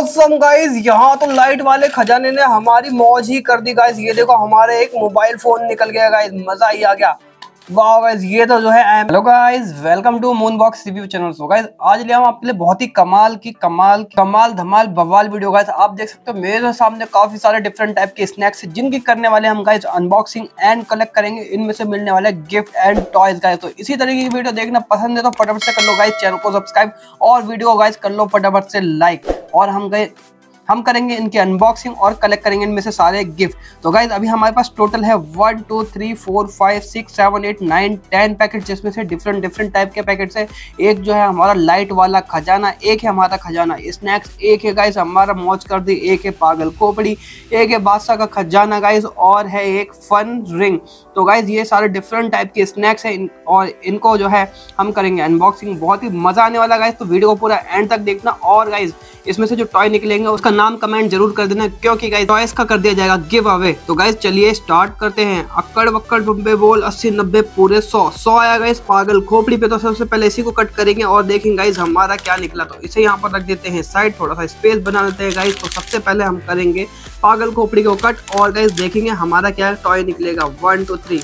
Awesome guys, यहाँ तो light वाले खजाने ने हमारी मौज ही कर दी गाइस। ये देखो हमारे एक मोबाइल फोन निकल गया गाइस, मजा ही आ गया। वाह गाइस, ये तो जो है hello guys, welcome to Moonbox review channel. So guys, आज ले हम आपके लिए बहुत ही कमाल धमाल बवाल वीडियो गाइस। आप देख सकते हो मेरे सामने काफी सारे डिफरेंट टाइप के स्नैक्स जिनकी करने वाले हम गाइस अनबॉक्सिंग एंड कलेक्ट करेंगे। इनमें से मिलने वाले गिफ्ट एंड टॉयज गाइस। तो इसी तरीके की वीडियो देखना पसंद है तो फटाफट से कर लो गाइस चैनल को सब्सक्राइब और वीडियो गाइस कर लो फटाफट से लाइक। और हम करेंगे इनकी अनबॉक्सिंग और कलेक्ट करेंगे इनमें से सारे गिफ्ट। तो गाइज अभी हमारे पास टोटल है 1 2 3 4 5 6 7 8 9 10 पैकेट, जिसमें से डिफरेंट टाइप के पैकेट है। एक जो है हमारा लाइट वाला खजाना, एक है हमारा खजाना स्नैक्स, एक है गाइज हमारा मौज कर दी, एक है पागल खोपड़ी, एक है बादशाह का खजाना गाइज, और है एक फन रिंग। तो गाइज ये सारे डिफरेंट टाइप के स्नैक्स हैं और इनको जो है हम करेंगे अनबॉक्सिंग। बहुत ही मजा आने वाला गाइज, तो वीडियो को पूरा एंड तक देखना। और गाइज इसमें से जो टॉय निकलेंगे उसका नाम कमेंट जरूर कर देना, क्योंकि गाइस टॉयज का कर दिया जाएगा गिव अवे। तो गाइस चलिए स्टार्ट करते हैं। अक्कड़ बक्कड़ बम्बे बोल 80 90 पूरे 100 आया गाइस पागल खोपड़ी पे। तो सबसे पहले इसी को कट करेंगे और देखेंगे गाइस हमारा क्या निकला। तो इसे यहाँ पर रख देते हैं साइड, थोड़ा सा स्पेस बना लेते हैं गाइस। तो सबसे पहले हम करेंगे पागल खोपड़ी को कट और गाइस देखेंगे हमारा क्या टॉय निकलेगा। 1 2 3।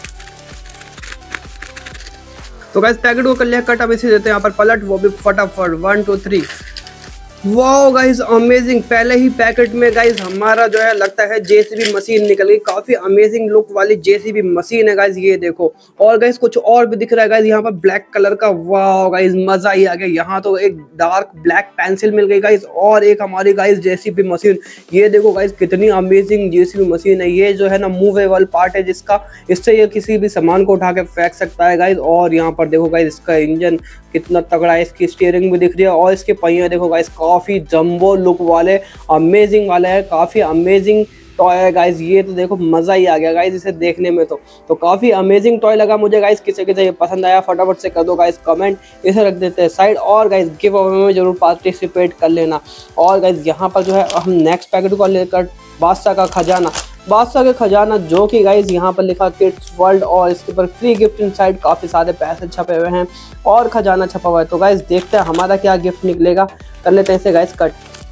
तो गाइस पैकेट को कर लिया कट, अब इसे देते हैं यहाँ पर पलट, वो भी फटाफट 1 2 3। वाओ गाइस अमेजिंग, पहले ही पैकेट में गाइस हमारा जो है लगता है जेसीबी मशीन निकल गई। काफी अमेजिंग लुक वाली जेसीबी मशीन है गाइस, ये देखो। और गाइस कुछ और भी दिख रहा है गाइस यहाँ पर ब्लैक कलर का। वाओ गाइस मजा ही आ गया। यहाँ तो एक डार्क ब्लैक पेंसिल मिल गई गाइस, और एक हमारी गाइस जेसीबी मशीन। ये देखो गाइस कितनी अमेजिंग जेसीबी मशीन है। ये जो है ना मूवेबल पार्ट है जिसका, इससे ये किसी भी सामान को उठा के फेंक सकता है गाइस। और यहाँ पर देखो गाइस इसका इंजन कितना तगड़ा है, इसकी स्टीयरिंग भी दिख रही है, और इसके पहिए देखो गाइस काफी जंबो लुक वाले अमेजिंग वाले है। काफी अमेजिंग टॉय है गाइस, ये तो देखो मजा ही आ गया गाइस इसे देखने में। तो काफी अमेजिंग टॉय लगा मुझे गाइस। किसे ये पसंद आया फटाफट से कर दो गाइस कमेंट। इसे रख देते हैं साइड, और गाइस गिव अवे में जरूर पार्टिसिपेट कर लेना। और गाइस यहाँ पर जो है हम नेक्स्ट पैकेट को लेकर बादशाह का खजाना, बादशाह का खजाना जो कि गाइस यहाँ पर लिखा किड्स वर्ल्ड, और इसके ऊपर फ्री गिफ्ट इनसाइड, काफी सारे पैसे छपे हुए हैं और खजाना छपा हुआ है। तो गाइस देखते हैं हमारा क्या गिफ्ट निकलेगा। कर लेते हैं इसे गाइस कट।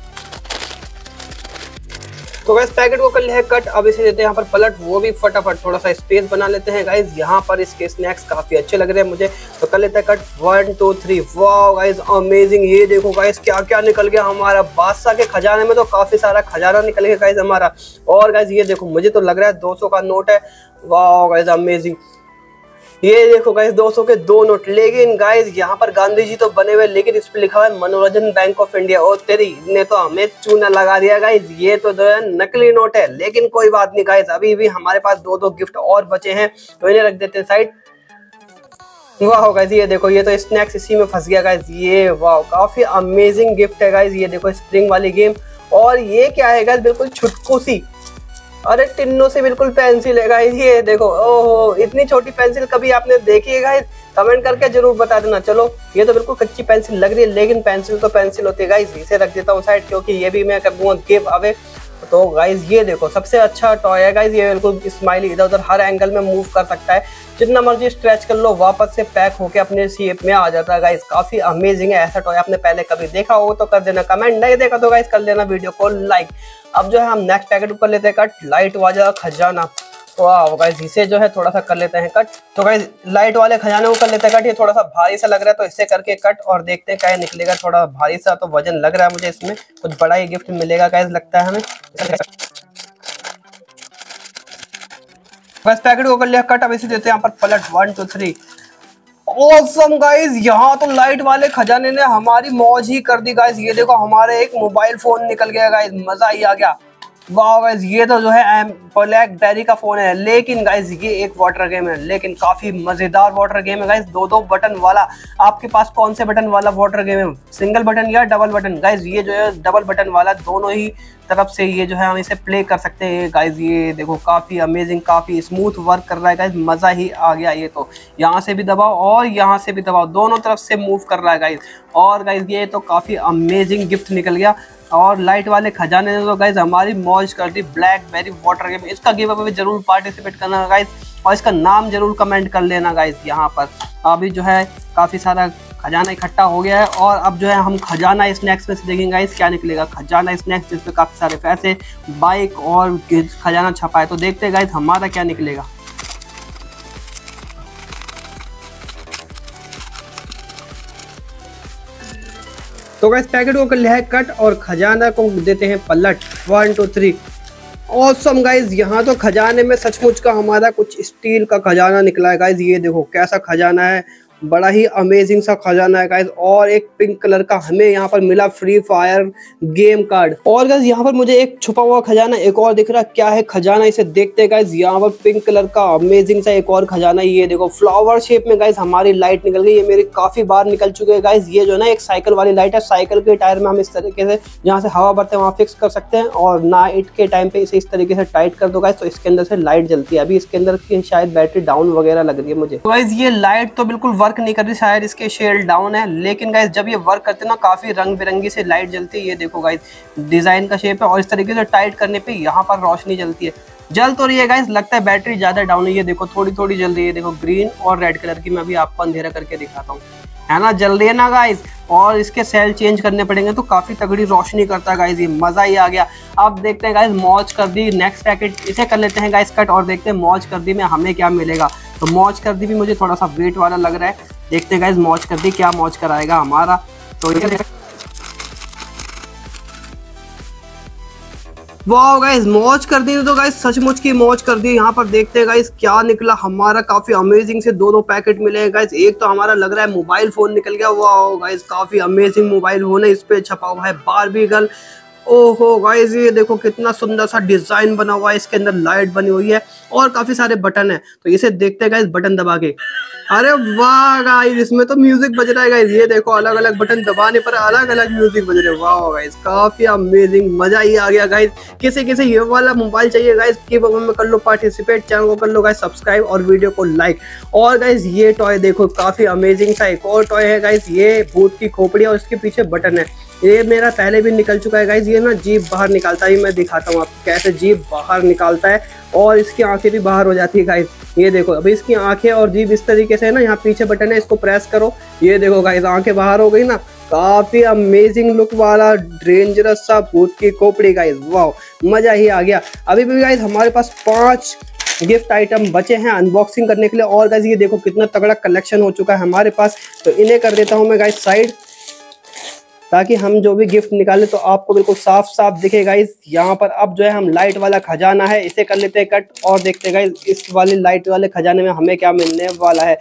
तो गाइस पैकेट को कर लिया है कट, अब इसे देते हैं यहाँ पर पलट, वो भी फटाफट थोड़ा सा स्पेस बना लेते हैं गाइस। यहाँ पर इसके स्नैक्स काफी अच्छे लग रहे हैं मुझे, तो कर लेते हैं कट। 1 2 3। वाओ गाइस अमेजिंग, ये देखो गाइस क्या क्या निकल गया हमारा। बादशाह के खजाने में तो काफी सारा खजाना निकल गया गाइस हमारा। और गाइस ये देखो मुझे तो लग रहा है 200 का नोट है। वाओ गाइस अमेजिंग, ये देखो गाइस 200 के 2 नोट। लेकिन गाइस यहाँ पर गांधी जी तो बने हुए, लेकिन इस पे लिखा हुआ है मनोरंजन बैंक ऑफ इंडिया। और तेरी ने तो हमें चूना लगा दिया गाइस, ये तो जो है नकली नोट है। लेकिन कोई बात नहीं गाइस, अभी भी हमारे पास 2 गिफ्ट और बचे हैं, तो इन्हें रख देते हैं साइड। वाह गाइस ये देखो, ये तो स्नैक्स इसी में फंस गया गाइस। ये वाह काफी अमेजिंग गिफ्ट है गाइस। ये देखो स्प्रिंग वाली गेम, और ये क्या है गाइस बिल्कुल छुटकू सी, अरे टिन्नो से बिल्कुल पेंसिल है गाइस। ये देखो, ओहो इतनी छोटी पेंसिल कभी आपने देखी है गाइस? कमेंट करके जरूर बता देना। चलो ये तो बिल्कुल कच्ची पेंसिल लग रही है, लेकिन पेंसिल तो पेंसिल होती है गाइस। इसे रख देता हूँ साइड, क्योंकि ये भी मैं कर दूंगा गिव अवे। तो गाइस ये देखो सबसे अच्छा टॉय है गाइस। ये बिल्कुल स्माइली इधर उधर हर एंगल में मूव कर सकता है, जितना मर्जी स्ट्रेच कर लो वापस से पैक होके अपने शेप में आ जाता है गाइस। काफी अमेजिंग है। ऐसा टॉय आपने पहले कभी देखा हो तो कर देना कमेंट, नहीं देखा तो गाइस कर लेना वीडियो को लाइक। अब जो है हम नेक्स्ट पैकेट कर लेते हैं कट, लाइट वाला खजाना। वाह गाइस इसे जो है थोड़ा सा कर लेते हैं कट। तो गाइस लाइट वाले खजाने को कर लेते हैं कट। ये थोड़ा सा भारी सा लग रहा है, तो इससे करके कट और देखते हैं क्या निकलेगा। थोड़ा भारी सा तो वजन लग रहा है मुझे, इसमें कुछ बड़ा ही गिफ्ट मिलेगा गाइस लगता है हमें। बस पैकेट को कर लिया कट, अब इसे देते हैं यहाँ पर पलट। 1 2 3। ऑसम गाइस, यहाँ तो लाइट वाले खजाने ने हमारी मौज ही कर दी गाइस। ये देखो हमारे एक मोबाइल फोन निकल गया गाइस, मजा ही आ गया। वाह गाइस ये तो जो है ब्लैक बेरी का फोन है, लेकिन गाइस ये एक वाटर गेम है, लेकिन काफी मजेदार वाटर गेम है गाइस। 2 बटन वाला। आपके पास कौन से बटन वाला वाटर गेम है, सिंगल बटन या डबल बटन? गाइस ये जो है डबल बटन वाला, दोनों ही तरफ से ये जो है हम इसे प्ले कर सकते हैं गाइस। ये देखो काफी अमेजिंग, काफी स्मूथ वर्क कर रहा है गाइस, मजा ही आ गया। ये तो यहाँ से भी दबाओ और यहाँ से भी दबाओ, दोनों तरफ से मूव कर रहा है गाइस। और गाइस ये तो काफी अमेजिंग गिफ्ट निकल गया। और लाइट वाले खजाने ने तो गाइस हमारी मौज कर दी। ब्लैकबेरी वाटर गेम, इसका गिव अवे जरूर पार्टिसिपेट करना गाइस, और इसका नाम जरूर कमेंट कर लेना गाइस। यहाँ पर अभी जो है काफी सारा खजाना इकट्ठा हो गया है। और अब जो है हम खजाना स्नैक्स में से देखेंगे गाइस क्या निकलेगा। खजाना स्नैक्स जिसपे काफी सारे पैसे, बाइक और खजाना छपा है। तो देखते हैं गाइस हमारा क्या निकलेगा। तो गाइस पैकेट को कर लिया है कट और खजाना को देते हैं पलट। 1 2 3 ऑसम गाइस। यहाँ तो खजाने में सचमुच का हमारा कुछ स्टील का खजाना निकला है गाइस। ये देखो कैसा खजाना है, बड़ा ही अमेजिंग सा खजाना है गाइस। और एक पिंक कलर का हमें यहाँ पर मिला फ्री फायर गेम कार्ड। और गाइस यहाँ पर मुझे एक छुपा हुआ खजाना एक और दिख रहा है। क्या है खजाना, इसे देखते हैं गाइस। यहाँ पर पिंक कलर का अमेजिंग सा एक और खजाना, ये देखो फ्लावर शेप में गाइस हमारी लाइट निकल गई। ये मेरी काफी बार निकल चुके हैं गाइस। ये जो ना एक साइकिल वाली लाइट है, साइकिल के टायर में हम इस तरीके से जहाँ से हवा भरते हैं वहाँ फिक्स कर सकते हैं। और नाइट के टाइम पे इसे इस तरीके से टाइट कर दो गाइस तो इसके अंदर से लाइट जलती है। अभी इसके अंदर की शायद बैटरी डाउन वगैरह लग रही है मुझे। तो गाइस ये लाइट तो बिल्कुल वर्क नहीं कर रही, शायद इसके शेल डाउन है। लेकिन गाइस जब ये वर्क करते हैं ना काफी रंग बिरंगी से लाइट जलती है। ये देखो गाइस डिजाइन का शेप है और इस तरीके से टाइट करने पे यहाँ पर रोशनी जलती है। जल तो रही है गाइस, लगता है बैटरी ज्यादा डाउन है। ये देखो थोड़ी थोड़ी जल रही है, देखो ग्रीन और रेड कलर की। मैं अभी आपको अंधेरा करके दिखाता हूँ, है ना, जल रही है ना गाइस। और इसके सेल चेंज करने पड़ेंगे तो काफी तगड़ी रोशनी करता है गाइस। ये मजा ही आ गया। अब देखते हैं गाइस मौज कर दी नेक्स्ट पैकेट, इसे कर लेते हैं गाइस कट और देखते हैं मौज कर दी में हमें क्या मिलेगा। तो मौज कर दी भी मुझे थोड़ा सा वेट वाला लग रहा है। देखते हैं गाइस मौज कर दी क्या मौज कराएगा हमारा। तो वाह गाइस मौज कर दी। तो गाइस सचमुच की मौज कर दी। यहाँ पर देखते हैं गाइस क्या निकला हमारा। काफी अमेजिंग से दो पैकेट मिले हैं गाइस। एक तो हमारा लग रहा है मोबाइल फोन निकल गया। वाह गाइस काफी अमेजिंग मोबाइल फोन है, इस पे छपा हुआ है बारबी गर्ल। ओहो गाइस ये देखो कितना सुंदर सा डिजाइन बना हुआ है, इसके अंदर लाइट बनी हुई है और काफी सारे बटन है। तो इसे देखते हैं गाइस बटन दबा के। अरे वाह गाइस इसमें तो म्यूजिक बज रहा है गाइस। ये देखो अलग अलग बटन दबाने पर अलग अलग म्यूजिक बज रहे हैं। वाह गाइस काफी अमेजिंग, मजा ही आ गया गाइस। किसी किसी ये वाला मोबाइल चाहिए गाइस की में कर लो पार्टिसिपेट, चैनल को कर लो गाइस सब्सक्राइब और वीडियो को लाइक। और गाइस ये टॉय देखो काफी अमेजिंग सा एक और टॉय है गाइस। ये भूत की खोपड़ी और उसके पीछे बटन है। ये मेरा पहले भी निकल चुका है गाइस। ये ना जीभ बाहर निकालता है, मैं दिखाता हूँ आपको कैसे जीभ बाहर निकालता है। और इसकी आंखें भी बाहर हो जाती है गाइस। ये देखो अभी इसकी आंखें और जीभ इस तरीके से है ना, यहाँ पीछे बटन है, इसको प्रेस करो। ये देखो गाइस आंखें बाहर हो गई ना। काफी अमेजिंग लुक वाला डेंजरस सा भूत की खोपड़ी गाइस। वाह मजा ही आ गया। अभी भी गाइस हमारे पास 5 गिफ्ट आइटम बचे हैं अनबॉक्सिंग करने के लिए। और गाइस ये देखो कितना तगड़ा कलेक्शन हो चुका है हमारे पास। तो इन्हें कर देता हूँ मैं गाइस साइड, ताकि हम जो भी गिफ्ट निकाले तो आपको बिल्कुल साफ साफ दिखे गाइस। यहाँ पर अब जो है हम लाइट वाला खजाना है इसे कर लेते हैं कट और देखते हैं गाइस इस वाले लाइट वाले खजाने में हमें क्या मिलने वाला है।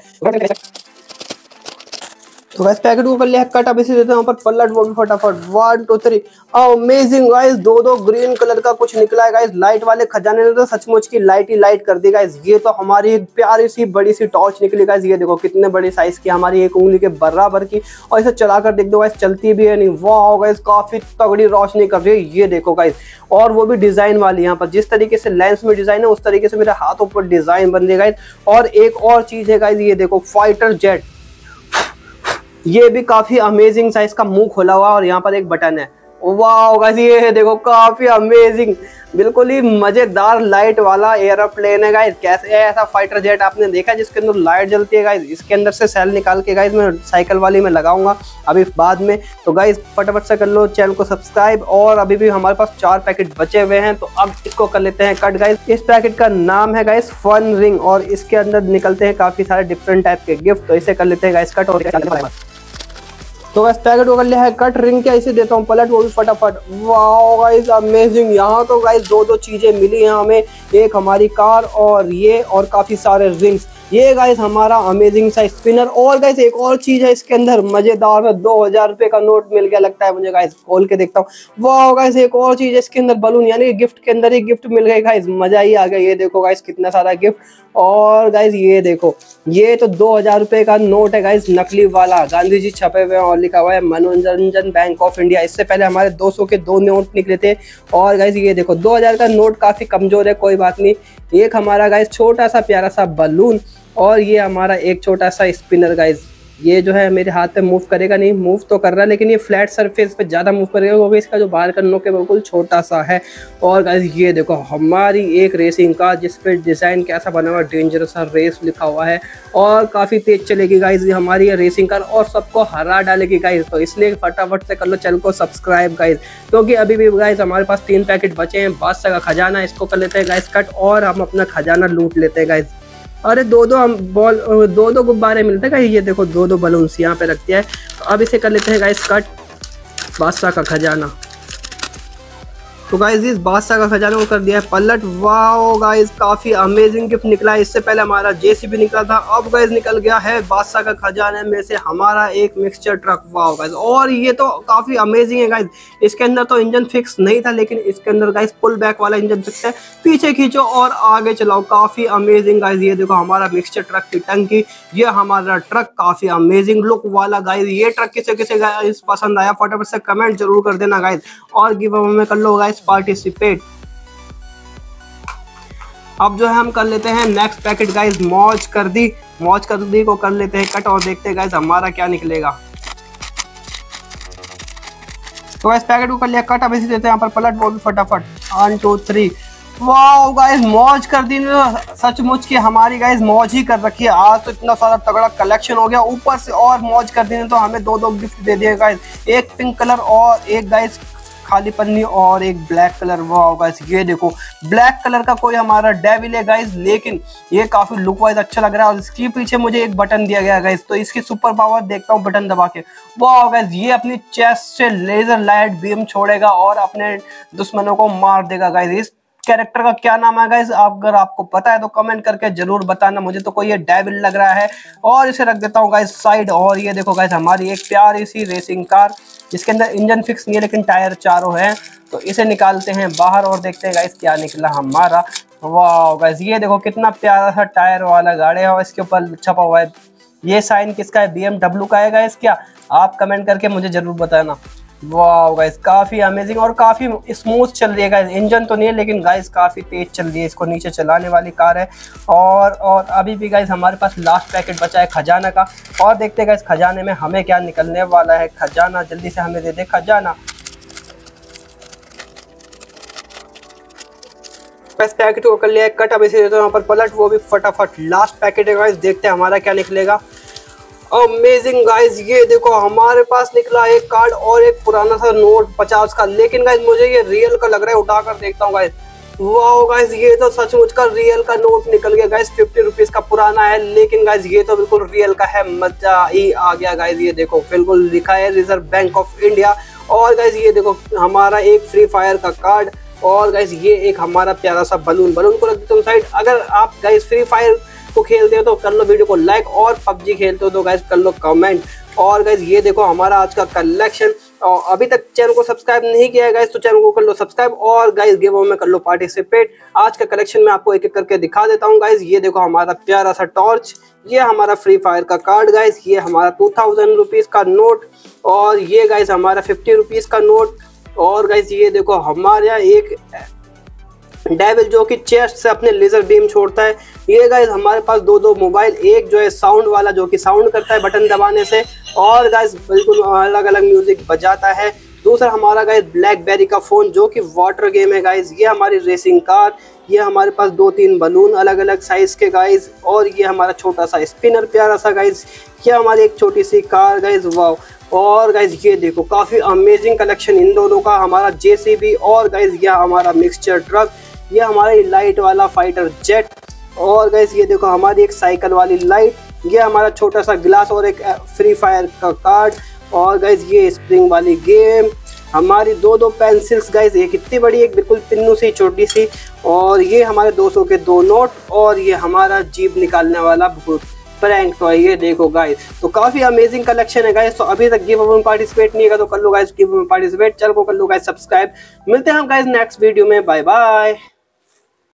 तो गाइस पैकेट को कर लिया है कट। अब इसे देते हैं पर पलट, वो भी फटाफट। 1 2 3 अमेजिंग गाइस। दो ग्रीन कलर का कुछ निकला है गाइस। लाइट वाले खजाने ने तो सचमुच की लाइट ही लाइट कर दी गाइस। ये तो हमारी एक प्यारी सी बड़ी सी टॉर्च निकली गाइस। ये देखो कितने बड़ी साइज की, हमारी एक उंगली के बराबर की। और इसे चलाकर देख दो गाइस चलती भी है नहीं। वाह गाइस काफी तगड़ी रोशनी कर रही है। ये देखो गाइस और वो भी डिजाइन वाली। यहाँ पर जिस तरीके से लेंस में डिजाइन है उस तरीके से मेरे हाथों पर डिजाइन बन रही है गाइस। और एक और चीज है गाइस, ये देखो फाइटर जेट। ये भी काफी अमेजिंग साइज का मुंह खोला हुआ और यहाँ पर एक बटन है। वाह गाइस ये देखो काफी अमेजिंग, बिल्कुल ही मजेदार लाइट वाला एरोप्लेन है गाइस। कैसे ऐसा फाइटर जेट आपने देखा जिसके अंदर लाइट जलती है गाइस। इसके अंदर से सेल निकाल के गाइस मैं साइकिल वाली में लगाऊंगा अभी बाद में। तो गाइस फटाफट से कर लो चैनल को सब्सक्राइब। और अभी भी हमारे पास 4 पैकेट बचे हुए हैं तो अब इसको कर लेते हैं कट गाइस। इस पैकेट का नाम है गाइस फन रिंग और इसके अंदर निकलते हैं काफी सारे डिफरेंट टाइप के गिफ्ट। तो इसे कर लेते हैं गाइस कट और तो गाइस पैकेट को कर लिया है कट। रिंग क्या इसे देता हूँ पलट, वो भी फटाफट। Wow guys amazing. यहाँ तो गाइस 2 चीजें मिली हैं हमें, एक हमारी कार और ये और काफी सारे रिंग्स। ये गाइस हमारा अमेजिंग सा स्पिनर। और गाइस एक और चीज है इसके अंदर मजेदार है, 2000 रुपए का नोट मिल गया लगता है मुझे गाइस। खोल के देखता हूँ। वाह गाइस एक और चीज है इसके अंदर, बलून, यानी गिफ्ट के अंदर ही गिफ्ट मिल गए गाइस। मजा ही आ गया। ये देखो गाइस कितना सारा गिफ्ट। और गाइस ये देखो ये तो 2000 रुपए का नोट है गाइस, नकली वाला, गांधी जी छपे हुए और लिखा हुआ है मनोरंजन बैंक ऑफ इंडिया। इससे पहले हमारे 200 के 2 नोट निकले थे। और गाइस ये देखो 2000 का नोट काफी कमजोर है, कोई बात नहीं। एक हमारा गाइस छोटा सा प्यारा सा बलून और ये हमारा एक छोटा सा स्पिनर गाइस। ये जो है मेरे हाथ पे मूव करेगा नहीं, मूव तो कर रहा है लेकिन ये फ्लैट सरफेस पे ज़्यादा मूव करेगा क्योंकि इसका जो बाहर का नोक है बिल्कुल छोटा सा है। और गाइस ये देखो हमारी एक रेसिंग कार जिस पे डिज़ाइन कैसा बना हुआ, डेंजरस रेस लिखा हुआ है और काफ़ी तेज चलेगी गाइस ये हमारी रेसिंग कार और सबको हरा डालेगी गाइस। तो इसलिए फटाफट से कर लो चैनल को सब्सक्राइब गाइस, क्योंकि अभी भी गाइस हमारे पास 3 पैकेट बचे हैं बादशाह का खजाना। इसको कर लेते हैं गाइस कट और हम अपना खजाना लूट लेते हैं गाइस। अरे दो गुब्बारे मिलते हैं गाइस, ये देखो 2 बलून्स यहाँ पे रखते हैं। तो अब इसे कर लेते हैं गाइस कट, बादशाह का खजाना। तो गाइस इस बादशाह का खजाना को कर दिया है पलट। वाओ गाइस काफी अमेजिंग गिफ्ट निकला है। इससे पहले हमारा जेसीबी निकला था, अब गाइस निकल गया है बादशाह का खजाने में से हमारा एक मिक्सचर ट्रक। वाओ गाइस, और ये तो काफी अमेजिंग है गाइस। इसके अंदर तो इंजन फिक्स नहीं था लेकिन इसके अंदर गाइस पुल बैक वाला इंजन फिक्स है, पीछे खींचो और आगे चलाओ। काफी अमेजिंग गाइस, ये देखो हमारा मिक्सचर ट्रक की टंकी, ये हमारा ट्रक काफी अमेजिंग लुक वाला गाइस। ये ट्रक किसे किसे गाइस पसंद आया फटाफट से कमेंट जरूर कर देना गाइस, और गिव अवे में कर लो गाइस पार्टिसिपेट। अब जो है हम कर लेते हैं नेक्स्ट पैकेट गाइस, मौज कर दी को कर लेते हैं कट और देखते हैं गाइस हमारा क्या निकलेगा। तो गाइस पैकेट को कर लिया कट, अब इसे देते हैं यहाँ पर पलट, वो भी फटाफट 1 2 3। वाओ गाइस मौज कर दी ने सचमुच की हमारी गाइस मौज ही कर रखी है। आज तो इतना सारा तगड़ा कलेक्शन हो गया, ऊपर से और मौज कर दी ने तो हमें 2 गिफ्ट दे दिए गाइस, एक पिंक कलर और एक गाइस खाली पन्नी और एक ब्लैक कलर। वाओ गाइस ये देखो ब्लैक कलर का कोई हमारा डेविल है गाइस, लेकिन ये काफी लुक वाइज अच्छा लग रहा है। और इसके पीछे मुझे एक बटन दिया गया गाइस, तो इसकी सुपर पावर देखता हूँ बटन दबा के। वाओ गाइस ये अपनी चेस्ट से लेजर लाइट बीम छोड़ेगा और अपने दुश्मनों को मार देगा गाइस। इस कैरेक्टर का क्या नाम है गाइस, अगर आपको पता है तो कमेंट करके जरूर बताना, मुझे तो कोई ये डेविल लग रहा है। और इसे रख देता हूँ गाइस साइड। और ये देखो गाइस हमारी एक प्यारी सी रेसिंग कार, जिसके अंदर इंजन फिक्स नहीं है लेकिन टायर चारों हैं। तो इसे निकालते हैं बाहर और देखते हैं गाइस क्या निकला हमारा। वाह गाइस ये देखो कितना प्यारा सा टायर वाला गाड़ी है और इसके ऊपर छपा हुआ है, ये साइन किसका है, BMW का है गाइस क्या, आप कमेंट करके मुझे जरूर बताना। वाह गाइस काफी अमेजिंग और काफी स्मूथ चल रही है गाइस, इंजन तो नहीं है लेकिन गाइस काफी तेज चल रही है, इसको नीचे चलाने वाली कार है। और अभी भी गाइस हमारे पास लास्ट पैकेट बचा है खजाना का, और देखते हैं गाइस खजाने में हमें क्या निकलने वाला है। खजाना जल्दी से हमें दे दे खजाना। पैकेट को कर लिया है कट, अब इसे देते हैं यहाँ पर पलट, वो भी फटाफट। लास्ट पैकेट है गाइस, देखते हैं हमारा क्या निकलेगा। अमेजिंग गाइस ये देखो हमारे पास निकला एक कार्ड और एक पुराना सा नोट 50 का, लेकिन गाइस मुझे ये रियल का लग रहा है, उठाकर देखता हूँ गाइस। वाओ गाइस ये तो सचमुच का रियल का नोट निकल गया गाइस, 50 रुपीज का पुराना है लेकिन गाइस ये तो बिल्कुल रियल का है, मजा ही आ गया गाइस। ये देखो बिल्कुल लिखा है रिजर्व बैंक ऑफ इंडिया। और गाइस ये देखो हमारा एक फ्री फायर का कार्ड, और गाइस ये एक हमारा प्यारा सा बलून को रख देता हूँ साइड। अगर आप गाइस फ्री फायर को खेलते हो तो कर लो वीडियो को लाइक, और PUBG खेलते हो तो गाइस कर लो कमेंट। और गाइस ये देखो हमारा आज का कलेक्शन, और अभी तक चैनल को सब्सक्राइब नहीं किया है गाइस तो चैनल को कर लो सब्सक्राइब, और गाइस गिव अवे में कर लो पार्टिसिपेट। आज का कलेक्शन में आपको एक एक करके दिखा देता हूँ गाइस। ये देखो हमारा प्यारा सा टॉर्च, ये हमारा फ्री फायर का कार्ड गाइस, ये हमारा 2000 रुपीज का नोट, और ये गाइस हमारा 50 रुपीज का नोट। और गाइस ये देखो हमारे यहाँ एक डेविल जो कि चेस्ट से अपने लेजर बीम छोड़ता है। ये गाइस हमारे पास 2 मोबाइल, एक जो है साउंड वाला जो कि साउंड करता है बटन दबाने से, और गाइस बिल्कुल अलग अलग म्यूजिक बजाता है। दूसरा हमारा गाइस ब्लैकबेरी का फोन जो कि वाटर गेम है गाइस। ये हमारी रेसिंग कार, ये हमारे पास 2-3 बलून अलग अलग साइज के गाइस, और ये हमारा छोटा सा स्पिनर प्यारा सा गाइस। ये हमारी एक छोटी सी कार गाइस। वाओ, और गाइस ये देखो काफी अमेजिंग कलेक्शन इन दोनों का, हमारा जेसीबी, और गाइस ये हमारा मिक्सचर ट्रक, ये हमारी लाइट वाला फाइटर जेट, और गाइस ये देखो हमारी एक साइकिल वाली लाइट, ये हमारा छोटा सा गिलास और एक फ्री फायर का कार्ड, और गाइस ये स्प्रिंग वाली गेम, हमारी 2 पेंसिल्स गाइस, एक इतनी बड़ी एक बिल्कुल पिन्नू सी छोटी सी, और ये हमारे 200 के 2 नोट, और ये हमारा जीप निकालने वाला भूत प्रैंक टॉय। ये देखो गाइस तो काफी अमेजिंग कलेक्शन है गाइस। तो अभी तक गिव अवे में पार्टिसिपेट नहीं किया तो कर लो गाइस गिव अवे में पार्टिसिपेट, चल को कर लो गाइस सब्सक्राइब। मिलते हैं हम गाइस नेक्स्ट वीडियो में, बाय बाय।